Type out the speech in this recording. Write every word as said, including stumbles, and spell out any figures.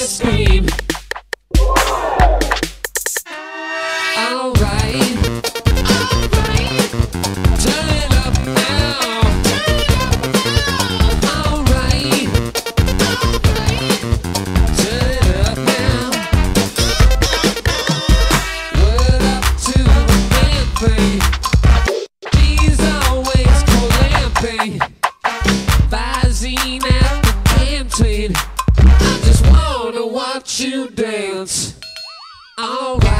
scream. Alright, alright, turn it up now. Alright, alright, turn it up now. Word up to Lampy, he's always clamping. Visine at the canteen, I just wanna watch you dance. Alright.